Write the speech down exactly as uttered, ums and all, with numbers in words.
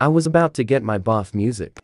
I was about to get my buff music.